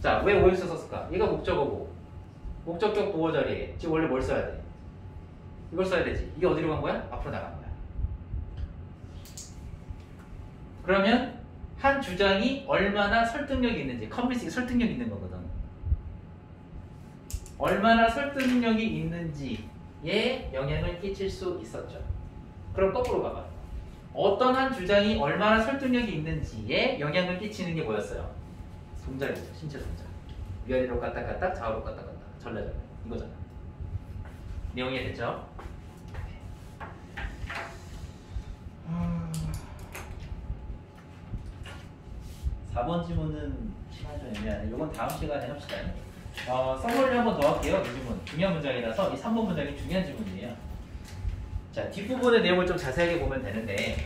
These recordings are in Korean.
자, 왜 OX 썼을까? 얘가 목적어고 목적격 보호 자리에 지금 원래 뭘 써야 돼? 이걸 써야 되지. 이게 어디로 간 거야? 앞으로 나간 거야. 그러면 한 주장이 얼마나 설득력이 있는지, 컨빈싱 설득력이 있는 거거든. 얼마나 설득력이 있는지에 영향을 끼칠 수 있었죠. 그럼 거꾸로 가봐. 어떤 한 주장이 얼마나 설득력이 있는지에 영향을 끼치는 게 뭐였어요? 동작이죠. 신체 동작. 위아래로 까딱까딱, 좌우로 까딱까딱, 전래전래. 이거잖아. 내용 이해됐죠? 4번 지문은 시간이 좀 애매하네. 이건 다음 시간에 합시다. 써머리를 한 번 더 할게요. 이 지문. 중요한 문장이라서 이 3번 문장이 중요한 지문이에요. 자, 뒷부분의 내용을 좀 자세하게 보면 되는데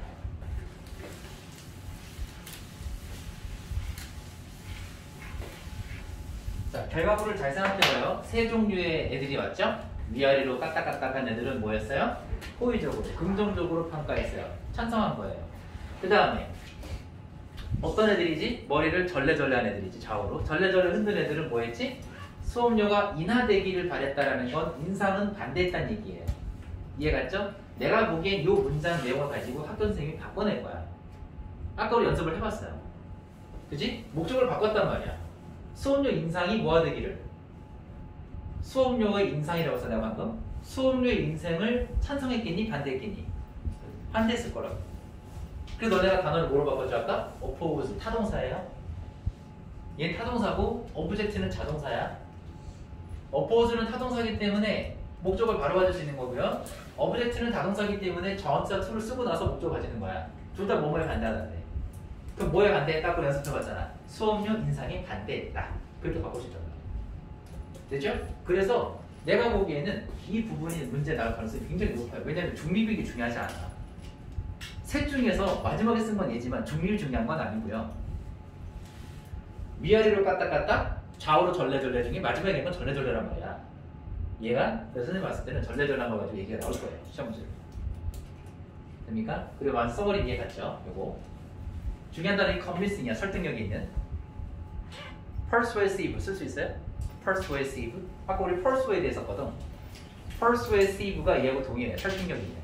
자, 결과물을 잘 생각해봐요. 세 종류의 애들이 왔죠? 위아래로 까딱까딱한 애들은 뭐였어요? 호의적으로, 긍정적으로 평가했어요. 찬성한 거예요. 그 다음에 어떤 애들이지? 머리를 절레절레한 애들이지, 좌우로. 절레절레 흔든 애들은 뭐였지? 수업료가 인하되기를 바랬다라는 건 인상은 반대했다는 얘기예요. 이해갔죠? 내가 보기엔 이 문장 내용을 가지고 학교 선생님이 바꿔낼 거야. 아까 우리 연습을 해봤어요. 그지? 목적을 바꿨단 말이야. 수업료 인상이 뭐가 되기를? 수업료의 인상이라고 해서 내가 방금 수업료의 인상을 찬성했겠니? 반대했겠니? 반대했을 거라고. 그래서 너네가 단어를 뭐로 바꿨죠 아까? oppose 타동사예요. 얘는 타동사고 object는 자동사야. oppose는 타동사이기 때문에 목적을 바로 가질 수 있는 거고요. object는 자동사이기 때문에 전치사 to를 쓰고 나서 목적을 가지는 거야. 둘 다 뭐뭐에 반대하던데. 그럼 뭐에 반대했다고 연습해봤잖아. 수업료 인상에 반대했다. 그렇게 바꿀 수 있잖아. 됐죠? 그래서 내가 보기에는 이 부분이 문제 나올 가능성이 굉장히 높아요. 왜냐하면 중립이 중요하지 않아. 셋 중에서 마지막에 쓴 건 얘지만 중립이 중요한 건 아니고요. 위아래로 까딱까딱 좌우로 절레절레 중에 마지막에 건 절레절레란 말이야. 얘가 그래서 선생님 봤을 때는 절레절레한 거 가지고 얘기가 나올 거예요. 시험 문제로. 됩니까? 그리고 완전 써버린 이해 갔죠? 요거 중요한 단어는 convincing이야. 설득력이 있는. persuasive 쓸 수 있어요? persuasive. 아까 우리 persuade 했었거든. persuasive가 얘하고 동일해요. 설득력이 있는.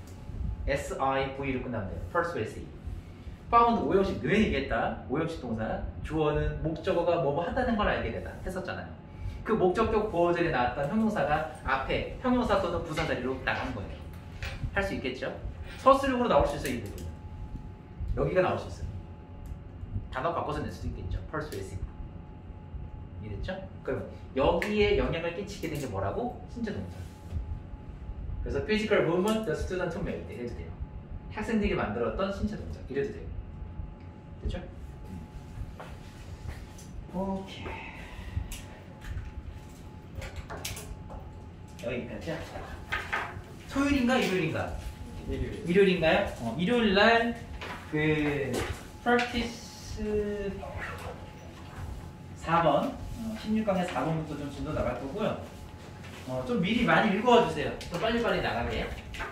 SIV로 끝나면 돼요. persuasive. found 오형식 늘 얘기했다. 오형식 동사. 주어는 목적어가 뭐뭐 한다는 걸 알게 되다. 했었잖아요. 그 목적격 보어절에 나왔던 형용사가 앞에 형용사 또는 부사 자리로 나간 거예요. 할 수 있겠죠? 서술형으로 나올 수 있어요. 이 부분. 여기가 나올 수 있어요. 단어 바꿔서 낼 수도 있겠죠. persuasive. 이해됐죠? 그럼 여기에 영향을 끼치게 된 게 뭐라고? 신체 동사. 그래서 physical movement the student made 해도 돼요. 학생들이 만들었던 신체 동작 이래도 돼요. 됐죠? 오케이. 여기까지. 토요일인가 일요일인가? 일요일인가요? 일요일 날 그 practice 4번 16강의 4번부터 좀 진도 나갈 거고요. 좀 미리 많이 읽어와 주세요. 좀 빨리빨리 나가게.